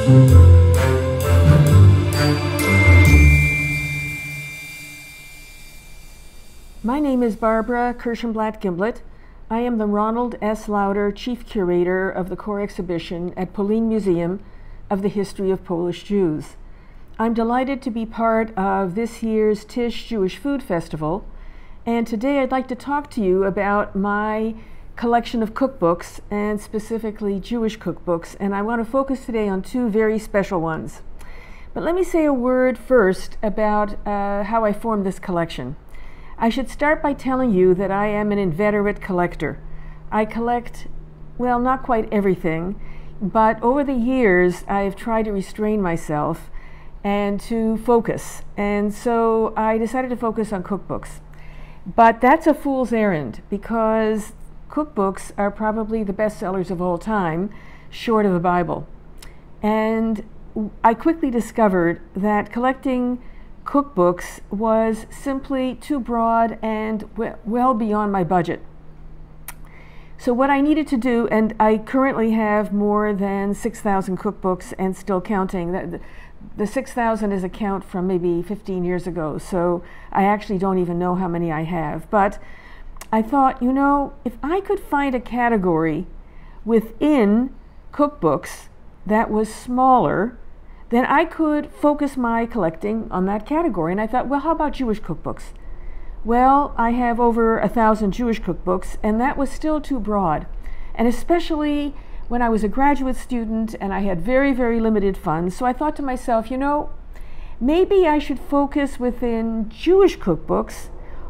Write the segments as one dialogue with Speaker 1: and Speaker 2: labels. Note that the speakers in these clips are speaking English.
Speaker 1: My name is Barbara Kirschenblatt Gimblett. I am the Ronald S. Lauder Chief Curator of the core exhibition at Polin Museum of the History of Polish Jews. I'm delighted to be part of this year's Tisch Jewish Food Festival, and today I'd like to talk to you about my collection of cookbooks, and specifically Jewish cookbooks, and I want to focus today on two very special ones. But let me say a word first about how I formed this collection. I should start by telling you that I am an inveterate collector. I collect, well, not quite everything, but over the years I've tried to restrain myself and to focus. And so I decided to focus on cookbooks. But that's a fool's errand, because cookbooks are probably the best sellers of all time, short of the Bible. And I quickly discovered that collecting cookbooks was simply too broad and well beyond my budget. So what I needed to do, and I currently have more than 6,000 cookbooks and still counting. The 6,000 is a count from maybe 15 years ago, so I actually don't even know how many I have. But I thought, you know, if I could find a category within cookbooks that was smaller, then I could focus my collecting on that category. And I thought, well, how about Jewish cookbooks? Well, I have over 1,000 Jewish cookbooks, and that was still too broad. And especially when I was a graduate student and I had very, very limited funds. So I thought to myself, you know, maybe I should focus within Jewish cookbooks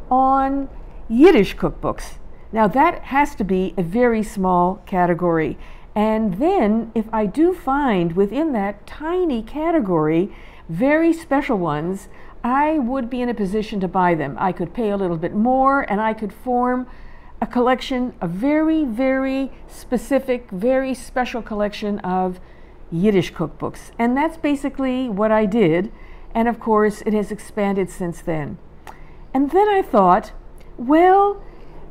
Speaker 1: on Yiddish cookbooks. Now that has to be a very small category. And then if I do find within that tiny category very special ones, I would be in a position to buy them. I could pay a little bit more and I could form a collection, a very, very specific, very special collection of Yiddish cookbooks. And that's basically what I did. And of course, it has expanded since then. And then I thought, well,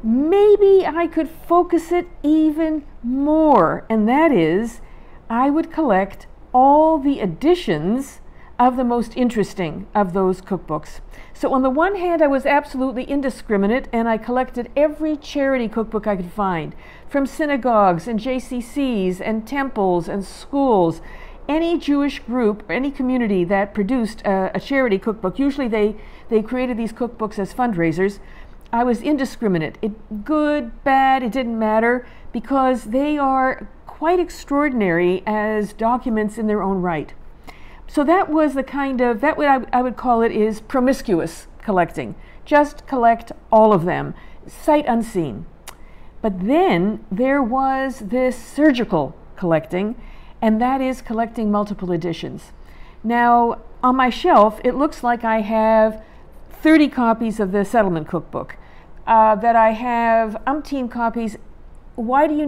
Speaker 1: maybe I could focus it even more, and that is, I would collect all the editions of the most interesting of those cookbooks. So on the one hand, I was absolutely indiscriminate, and I collected every charity cookbook I could find, from synagogues and JCCs and temples and schools. Any Jewish group, any community that produced a charity cookbook, usually they created these cookbooks as fundraisers. I was indiscriminate. Good, bad, it didn't matter, because they are quite extraordinary as documents in their own right. So that was the kind of, that what I would call it is promiscuous collecting. Just collect all of them, sight unseen. But then there was this surgical collecting, and that is collecting multiple editions. Now, on my shelf, it looks like I have 30 copies of the Settlement Cookbook, that I have umpteen copies. Why do you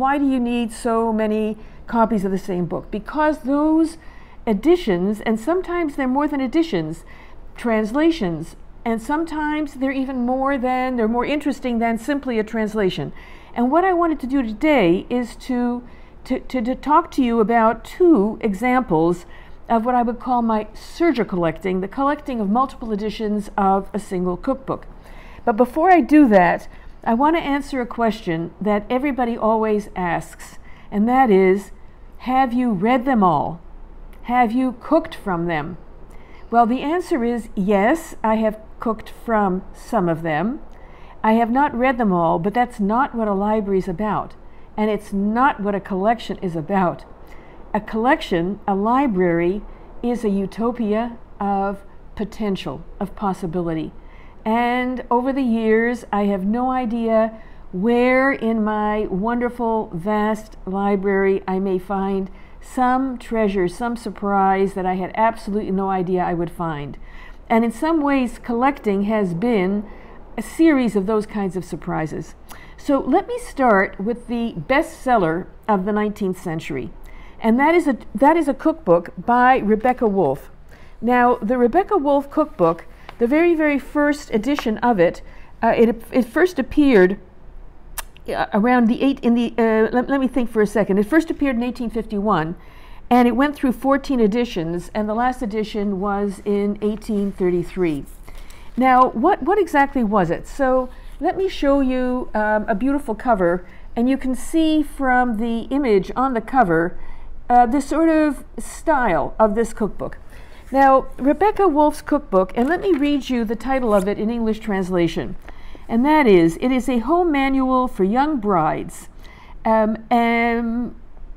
Speaker 1: need so many copies of the same book? Because those editions, and sometimes they're more than editions, translations, and sometimes they're more interesting than simply a translation. And what I wanted to do today is to talk to you about two examples of what I would call my surgical collecting, the collecting of multiple editions of a single cookbook. But before I do that, I want to answer a question that everybody always asks, and that is, have you read them all? Have you cooked from them? Well, the answer is yes, I have cooked from some of them. I have not read them all, but that's not what a library is about, and it's not what a collection is about. A collection, a library, is a utopia of potential, of possibility. And over the years, I have no idea where in my wonderful, vast library I may find some treasure, some surprise that I had absolutely no idea I would find. And in some ways, collecting has been a series of those kinds of surprises. So let me start with the bestseller of the 19th century. And that is a cookbook by Rebecca Wolf. Now, the Rebecca Wolf cookbook, the very, very first edition of it, it first appeared around let me think for a second. It first appeared in 1851, and it went through 14 editions, and the last edition was in 1833. Now, what exactly was it? So let me show you a beautiful cover, and you can see from the image on the cover the sort of style of this cookbook. Now, Rebecca Wolf's cookbook, and let me read you the title of it in English translation, and that is, it is a home manual for young brides, and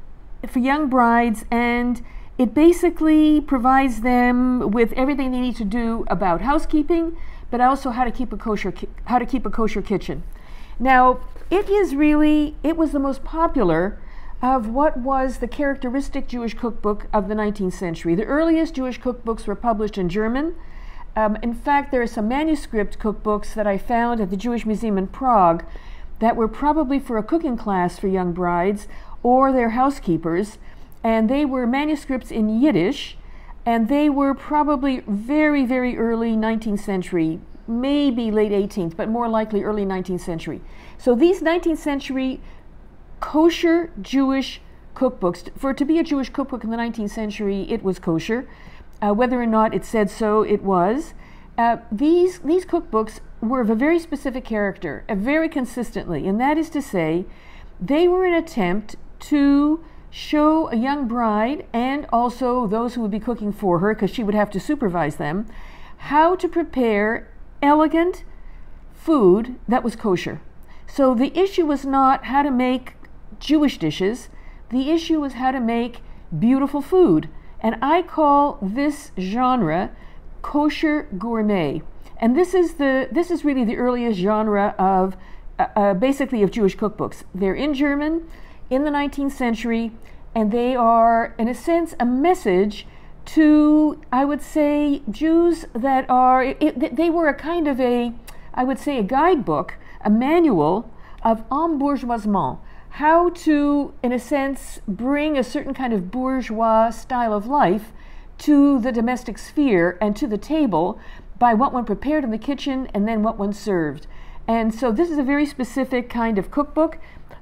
Speaker 1: it basically provides them with everything they need to do about housekeeping, but also how to keep a kosher kitchen. Now, it was the most popular of what was the characteristic Jewish cookbook of the 19th century. The earliest Jewish cookbooks were published in German. In fact, there are some manuscript cookbooks that I found at the Jewish Museum in Prague that were probably for a cooking class for young brides or their housekeepers, and they were manuscripts in Yiddish, and they were probably very, very early 19th century, maybe late 18th, but more likely early 19th century. So these 19th century kosher Jewish cookbooks, for it to be a Jewish cookbook in the 19th century, it was kosher. Whether or not it said so, it was. These cookbooks were of a very specific character, very consistently, and that is to say, they were an attempt to show a young bride, and also those who would be cooking for her, because she would have to supervise them, how to prepare elegant food that was kosher. So the issue was not how to make Jewish dishes, the issue was how to make beautiful food. And I call this genre kosher gourmet. And this is really the earliest genre of basically of Jewish cookbooks. They're in German in the 19th century, and they are, in a sense, a message to, I would say, Jews that are, they were a kind of a, I would say, a guidebook, a manual of embourgeoisement, how to, in a sense, bring a certain kind of bourgeois style of life to the domestic sphere and to the table by what one prepared in the kitchen and then what one served. And so this is a very specific kind of cookbook.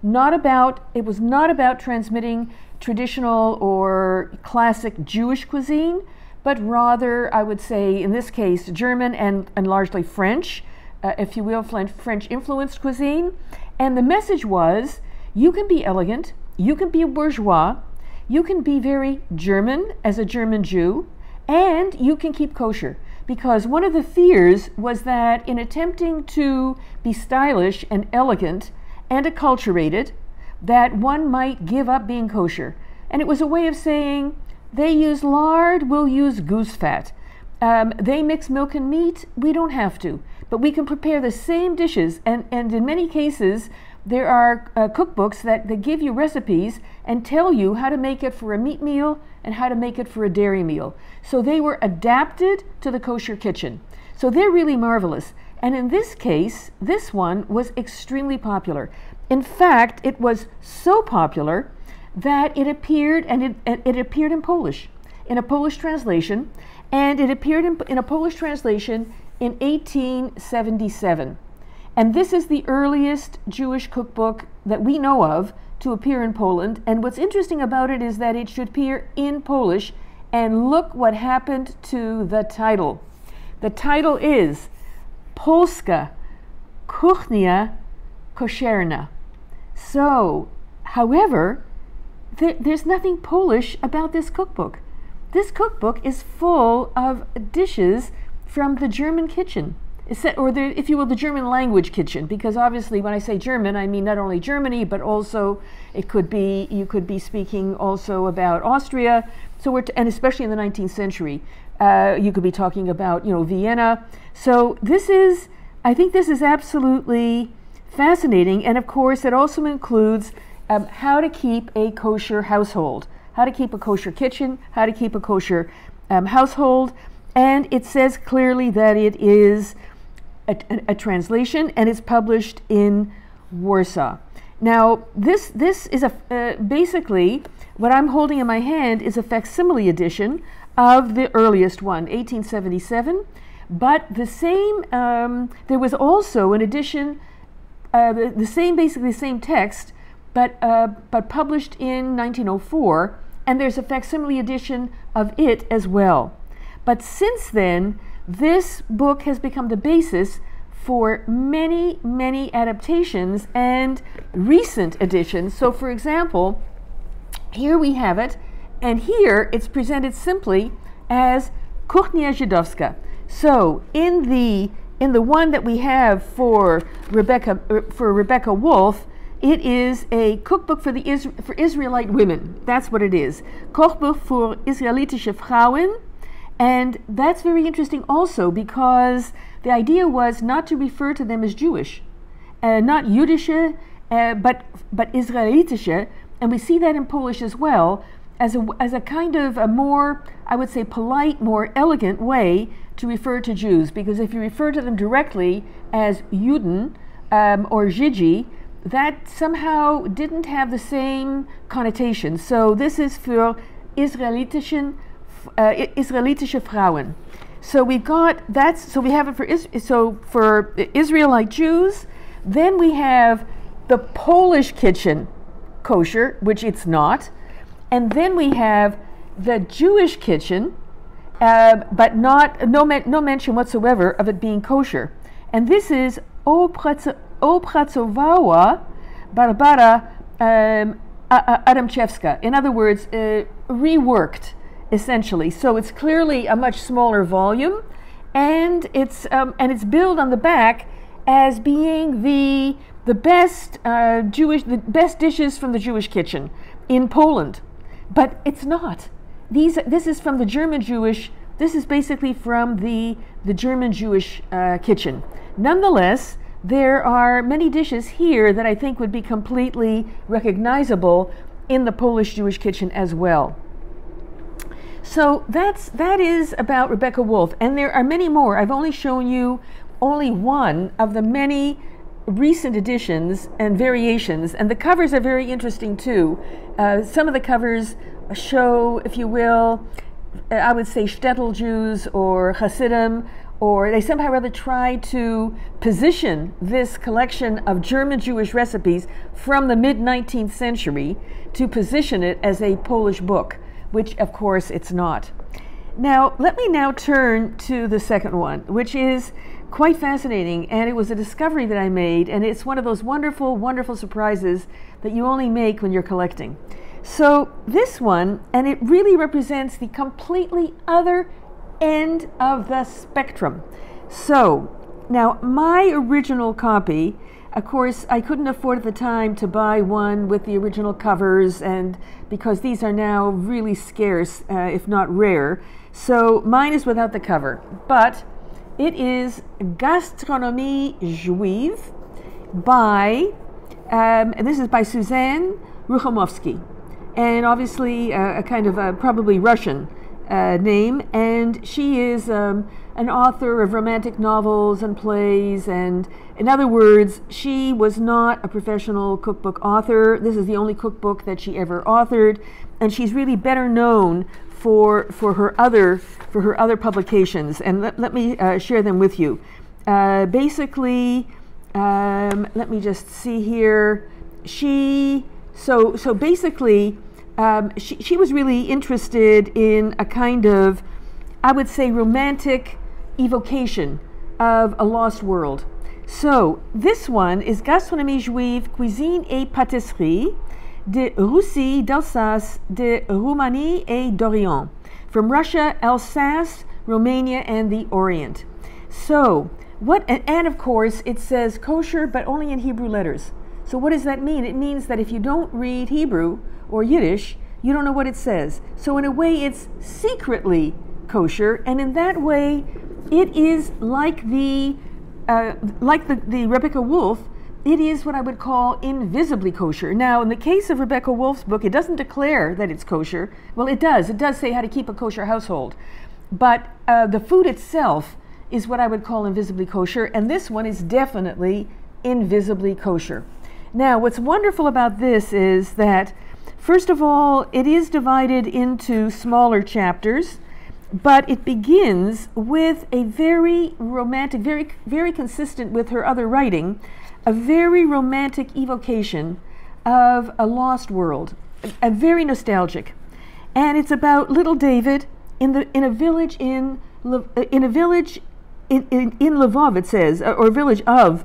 Speaker 1: It was not about transmitting traditional or classic Jewish cuisine, but rather, I would say, in this case, German and largely French, if you will, French-influenced cuisine. And the message was, you can be elegant, you can be a bourgeois, you can be very German as a German Jew, and you can keep kosher. Because one of the fears was that in attempting to be stylish and elegant and acculturated, that one might give up being kosher. And it was a way of saying, they use lard, we'll use goose fat. They mix milk and meat, we don't have to. But we can prepare the same dishes, and in many cases, there are cookbooks that give you recipes and tell you how to make it for a meat meal and how to make it for a dairy meal. So they were adapted to the kosher kitchen. So they're really marvelous. And in this case, this one was extremely popular. In fact, it was so popular that it appeared, and it appeared in Polish, in a Polish translation, and it appeared in a Polish translation in 1877. And this is the earliest Jewish cookbook that we know of to appear in Poland. And what's interesting about it is that it should appear in Polish. And look what happened to the title. The title is Polska Kuchnia Koszerna. So, however, there's nothing Polish about this cookbook. This cookbook is full of dishes from the German kitchen. If you will, the German language kitchen, because obviously when I say German, I mean not only Germany, but also you could be speaking also about Austria, and especially in the 19th century, you could be talking about, Vienna. So I think this is absolutely fascinating, and of course it also includes how to keep a kosher household, how to keep a kosher kitchen, how to keep a kosher household, and it says clearly that it is a translation, and it's published in Warsaw. Now, this is basically what I'm holding in my hand is a facsimile edition of the earliest one, 1877. But the same, there was also an edition, basically the same text, but published in 1904 and there's a facsimile edition of it as well. But since then, this book has become the basis for many, many adaptations and recent editions. So for example, here we have it, and here it's presented simply as Kuchnia Żydowska. So in the one that we have for Rebecca Wolf, it is a cookbook for Israelite women. That's what it is. Kochbuch für israelitische Frauen. And that's very interesting also because the idea was not to refer to them as Jewish, not Jüdische, but Israelitische, and we see that in Polish as well as a kind of a more, I would say, polite, more elegant way to refer to Jews, because if you refer to them directly as Juden or Żydzi, that somehow didn't have the same connotation. So this is für israelitische Frauen. So we've got so we have it for Israelite Jews. Then we have the Polish kitchen kosher, which it's not, and then we have the Jewish kitchen, but no mention whatsoever of it being kosher. And this is Opracowała Barbara Adamczewska. In other words, reworked, essentially. So it's clearly a much smaller volume, and it's billed on the back as being the best best dishes from the Jewish kitchen in Poland, but it's not. This is from the German Jewish. This is basically from the German Jewish kitchen. Nonetheless, there are many dishes here that I think would be completely recognizable in the Polish Jewish kitchen as well. So that is about Rebecca Wolf, and there are many more. I've only shown you only one of the many recent editions and variations, and the covers are very interesting too. Some of the covers show, if you will, I would say shtetl Jews or Hasidim, or they somehow or other try to position this collection of German Jewish recipes from the mid-19th century to position it as a Polish book, which of course it's not. Now, let me now turn to the second one, which is quite fascinating, and it was a discovery that I made, and it's one of those wonderful, wonderful surprises that you only make when you're collecting. So this one, and it really represents the completely other end of the spectrum. So now my original copy, of course, I couldn't afford at the time to buy one with the original covers, and because these are now really scarce, if not rare. So mine is without the cover, but it is Gastronomie Juive by, and this is by Suzanne Ruchomowski, and obviously a kind of a probably Russian name, and she is an author of romantic novels and plays, and in other words, she was not a professional cookbook author. This is the only cookbook that she ever authored, and she's really better known for her other publications, and let me share them with you. Basically, let me just see here. So basically, she was really interested in a kind of, I would say, romantic evocation of a lost world. So this one is Gastronomie Juive, Cuisine et Pâtisserie de Russie, d'Alsace, de Roumanie et d'Orient, from Russia, Alsace, Romania, and the Orient. So and of course it says kosher, but only in Hebrew letters. So what does that mean? It means that if you don't read Hebrew or Yiddish, you don't know what it says. So in a way, it's secretly kosher, and in that way, it is like the Rebecca Wolf. It is what I would call invisibly kosher. Now, in the case of Rebecca Wolf's book, it doesn't declare that it's kosher. Well, it does. It does say how to keep a kosher household, but the food itself is what I would call invisibly kosher, and this one is definitely invisibly kosher. Now, what's wonderful about this is that, first of all, it is divided into smaller chapters, but it begins with a very romantic, very, very consistent with her other writing, a very romantic evocation of a lost world, a very nostalgic. and it's about little David in a village in Lvov, it says, or village of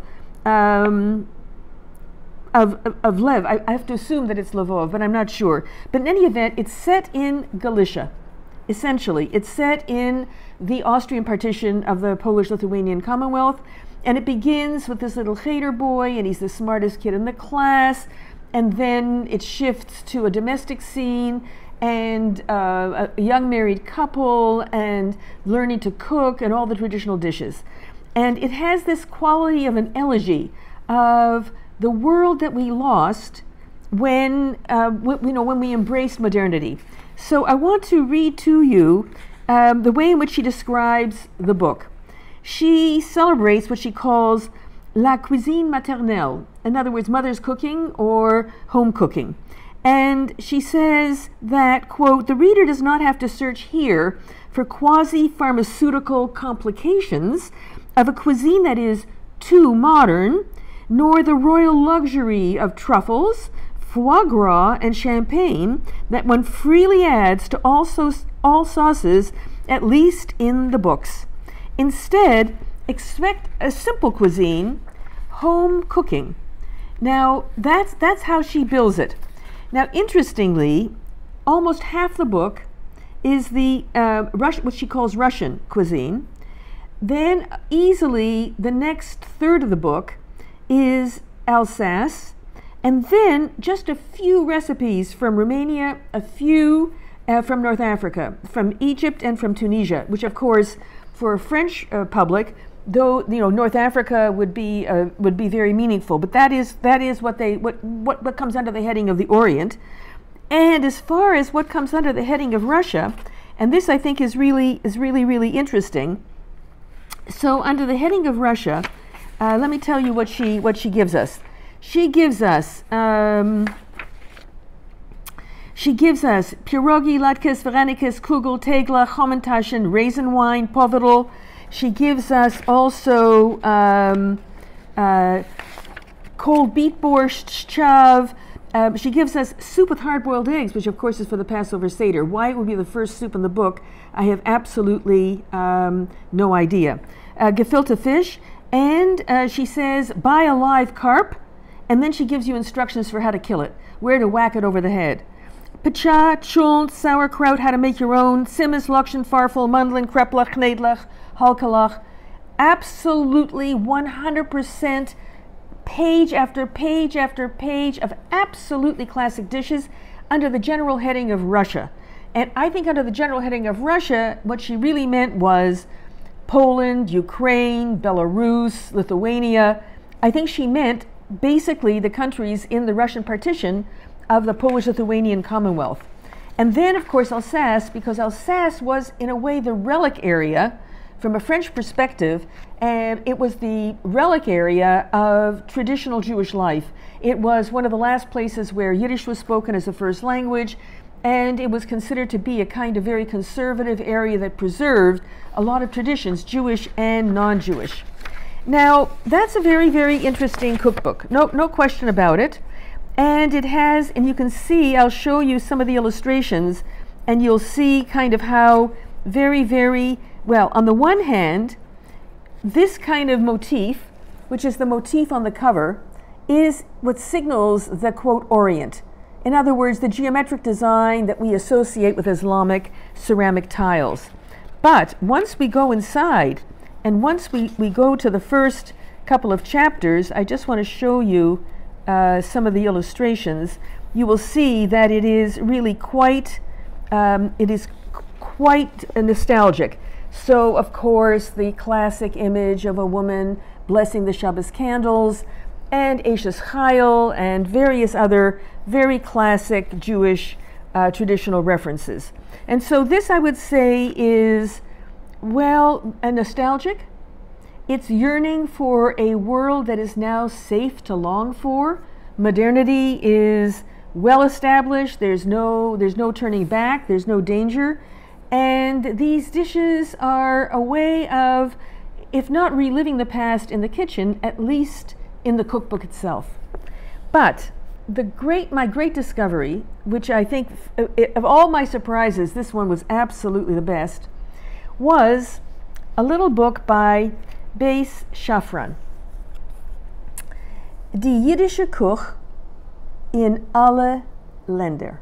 Speaker 1: Lev. I have to assume that it's Lvov, but I'm not sure. But in any event, it's set in Galicia. Essentially, it's set in the Austrian partition of the Polish-Lithuanian Commonwealth, and it begins with this little cheder boy, and he's the smartest kid in the class, and then it shifts to a domestic scene, and a young married couple, and learning to cook, and all the traditional dishes. And it has this quality of an elegy of the world that we lost when we embraced modernity. So I want to read to you the way in which she describes the book. She celebrates what she calls la cuisine maternelle, in other words, mother's cooking or home cooking. And she says that, quote, the reader does not have to search here for quasi-pharmaceutical complications of a cuisine that is too modern, nor the royal luxury of truffles, foie gras, and champagne that one freely adds to all sauces, at least in the books. Instead, expect a simple cuisine, home cooking. Now, that's how she bills it. Now, interestingly, almost half the book is the what she calls Russian cuisine. Then, easily, the next third of the book is Alsace, and then just a few recipes from Romania, a few from North Africa, from Egypt, and from Tunisia, which, of course, for a French public, though North Africa would be very meaningful, but that is what comes under the heading of the Orient. And as far as what comes under the heading of Russia, and this I think is really interesting. So under the heading of Russia, let me tell you what she gives us. She gives us pierogi, latkes, varenikes, kugel, tegla, chommentaschen, raisin wine, povedel. She gives us also cold beet borscht, chav. She gives us soup with hard-boiled eggs, which of course is for the Passover Seder. Why it would be the first soup in the book, I have absolutely no idea. Gefilte fish, and she says, buy a live carp, and then she gives you instructions for how to kill it, where to whack it over the head. Pacha, chulent, sauerkraut, how to make your own, simmes, lokshen, farfel, mandlin, kreplach, knedlach, halkalach. Absolutely 100% page after page after page of absolutely classic dishes under the general heading of Russia. And I think under the general heading of Russia, what she really meant was Poland, Ukraine, Belarus, Lithuania. I think she meant basically the countries in the Russian partition of the Polish-Lithuanian Commonwealth. And then, of course, Alsace, because Alsace was, in a way, the relic area from a French perspective, and it was the relic area of traditional Jewish life. It was one of the last places where Yiddish was spoken as a first language, and it was considered to be a kind of very conservative area that preserved a lot of traditions, Jewish and non-Jewish. Now, that's a very interesting cookbook, no question about it. And it has, and you can see, I'll show you some of the illustrations, and you'll see kind of how very well, on the one hand, this kind of motif, which is the motif on the cover, is what signals the, quote, Orient. In other words, the geometric design that we associate with Islamic ceramic tiles. But once we go inside, and once we go to the first couple of chapters, I just want to show you some of the illustrations. You will see that it is really quite nostalgic. So, of course, the classic image of a woman blessing the Shabbos candles, and Eshes Chayil, and various other very classic Jewish traditional references. And so this, I would say, is, well, nostalgic. It's yearning for a world that is now safe to long for. Modernity is well established. There's no turning back. There's no danger. And these dishes are a way of, if not reliving the past in the kitchen, at least in the cookbook itself. But my great discovery, which I think of all my surprises, this one was absolutely the best, was a little book by Beis Shafran, Die Jiddische Koch in alle Länder.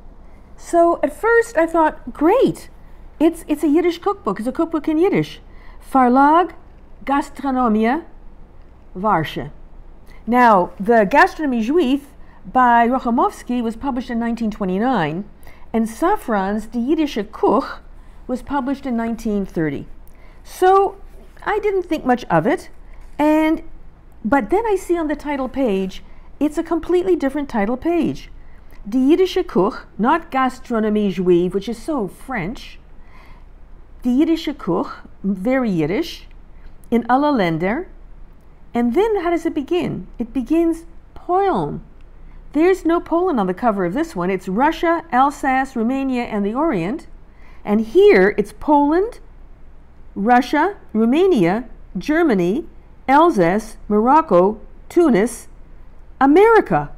Speaker 1: So at first I thought, great, it's a Yiddish cookbook. It's a cookbook in Yiddish. Verlag Gastronomia Warsche. Now, the Gastronomie Juive by Rochamovsky was published in 1929, and Safran's Die Jiddische Koch was published in 1930. So I didn't think much of it, but then I see on the title page, it's a completely different title page. Die Jiddische Koch, not Gastronomie Juive, which is so French. Die Jiddische Koch, very Yiddish, in alle Länder. And then how does it begin? It begins Polen. There's no Poland on the cover of this one. It's Russia, Alsace, Romania, and the Orient. And here it's Poland, Russia, Romania, Germany, Alsace, Morocco, Tunis, America.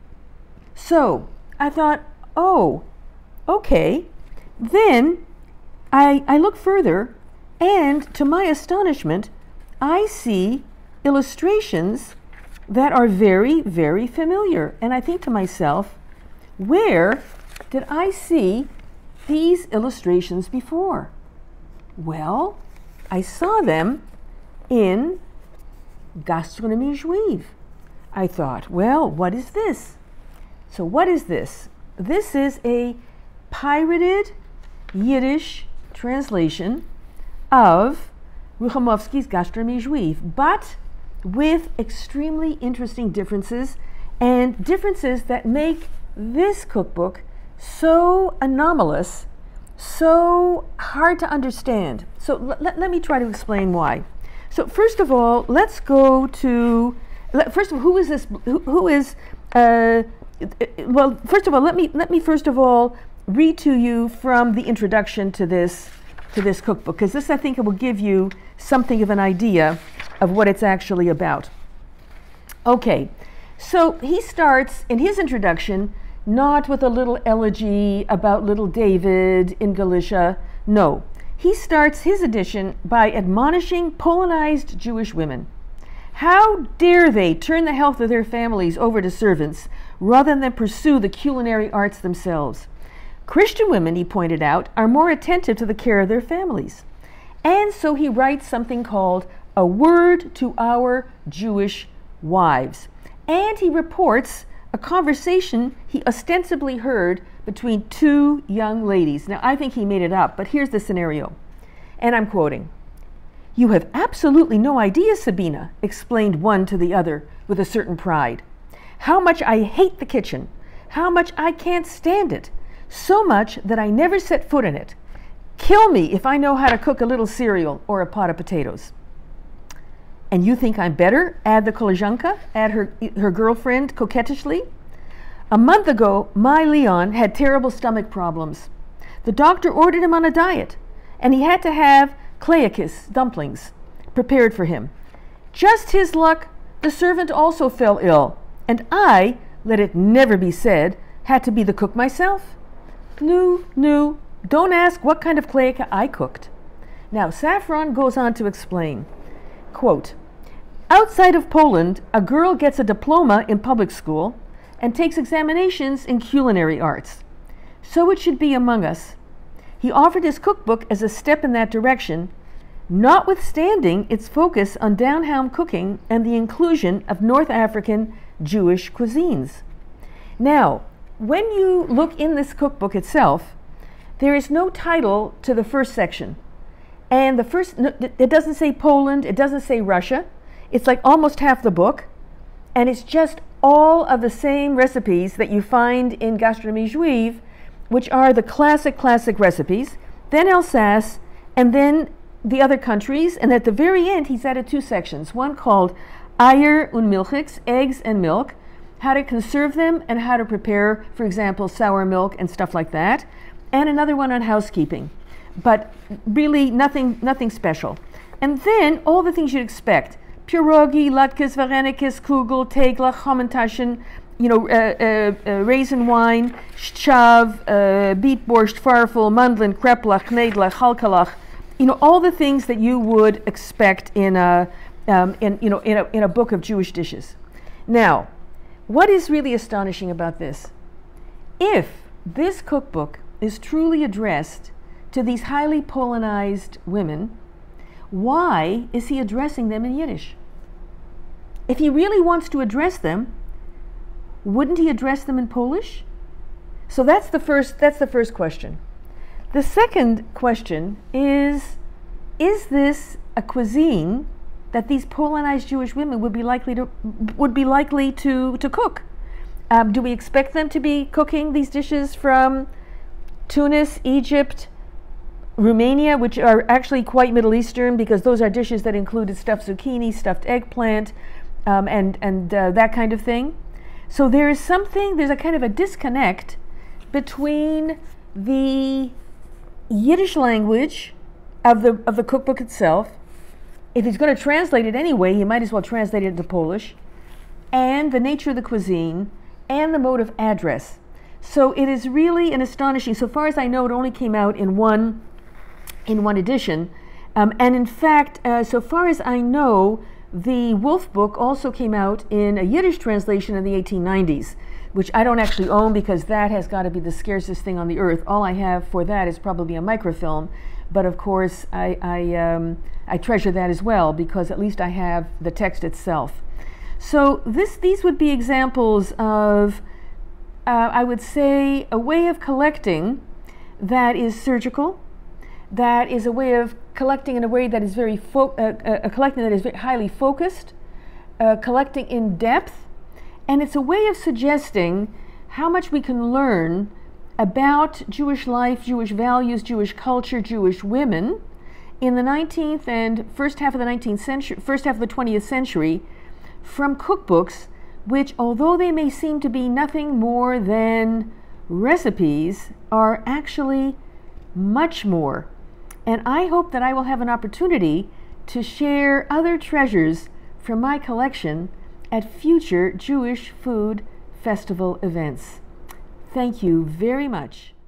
Speaker 1: So I thought, oh, okay. Then I look further, and to my astonishment, I see illustrations that are very, very familiar. And I think to myself, where did I see these illustrations before? Well, I saw them in Gastronomie Juive. I thought, well, what is this? So what is this? This is a pirated Yiddish translation of Rochamovsky's Gastronomie Juive, but with extremely interesting differences, and differences that make this cookbook so anomalous, so hard to understand. So let me try to explain why. So first of all, let's go to, first of all, who is this, who is, well, first of all, let me first of all read to you from the introduction to this cookbook, because this, I think, it will give you something of an idea of what it's actually about. Okay, so he starts in his introduction not with a little elegy about little David in Galicia. No, he starts his edition by admonishing Polonized Jewish women. How dare they turn the health of their families over to servants rather than pursue the culinary arts themselves? Christian women, he pointed out, are more attentive to the care of their families. And so he writes something called A Word to Our Jewish Wives. And he reports a conversation he ostensibly heard between two young ladies. Now, I think he made it up, but here's the scenario. And I'm quoting, "You have absolutely no idea, Sabina," explained one to the other with a certain pride, "how much I hate the kitchen, how much I can't stand it, so much that I never set foot in it. Kill me if I know how to cook a little cereal or a pot of potatoes." "And you think I'm better?" add the koleżanka, add her girlfriend coquettishly. "A month ago, my Leon had terrible stomach problems. The doctor ordered him on a diet, and he had to have kleakis, dumplings, prepared for him. Just his luck, the servant also fell ill, and I, let it never be said, had to be the cook myself. No, don't ask what kind of kleika I cooked." Now, Safran goes on to explain, quote, "Outside of Poland, a girl gets a diploma in public school and takes examinations in culinary arts. So it should be among us." He offered his cookbook as a step in that direction, notwithstanding its focus on down-home cooking and the inclusion of North African Jewish cuisines. Now, when you look in this cookbook itself, there is no title to the first section. And it doesn't say Poland, it doesn't say Russia. It's like almost half the book. And it's just all of the same recipes that you find in Gastronomie Juive, which are the classic recipes, then Alsace, and then the other countries. And at the very end, he's added two sections, one called Eier und Milchiks, eggs and milk, how to conserve them and how to prepare, for example, sour milk and stuff like that, and another one on housekeeping. But really nothing special. And then all the things you'd expect: pierogi, latkes, varenikes, kugel, tegla, chommentaschen, raisin wine, chav, beet borscht, farfel, mandlin, kreplach, knedlach, halkalach. All the things that you would expect in a book of Jewish dishes. Now, what is really astonishing about this? If this cookbook is truly addressed to these highly Polonized women, why is he addressing them in Yiddish? If he really wants to address them, wouldn't he address them in Polish? So that's the first question. The second question is this a cuisine that these Polonized Jewish women would be likely to cook? Do we expect them to be cooking these dishes from Tunis, Egypt, Romania, which are actually quite Middle Eastern, because those are dishes that included stuffed zucchini, stuffed eggplant, and that kind of thing? So there's a kind of a disconnect between the Yiddish language of the cookbook itself. If he's going to translate it anyway, he might as well translate it into Polish, and the nature of the cuisine, and the mode of address. So it is really an astonishing. So far as I know, it only came out in one edition, and in fact, so far as I know, the Wolf book also came out in a Yiddish translation in the 1890s, which I don't actually own because that has got to be the scarcest thing on the earth. All I have for that is probably a microfilm, but of course I treasure that as well because at least I have the text itself. So these would be examples of, I would say, a way of collecting that is surgical, that is a way of collecting in a way that is collecting that is very highly focused, collecting in depth, and it's a way of suggesting how much we can learn about Jewish life, Jewish values, Jewish culture, Jewish women in the 19th and first half of the 20th century from cookbooks, which, although they may seem to be nothing more than recipes, are actually much more. And I hope that I will have an opportunity to share other treasures from my collection at future Jewish Food Festival events. Thank you very much.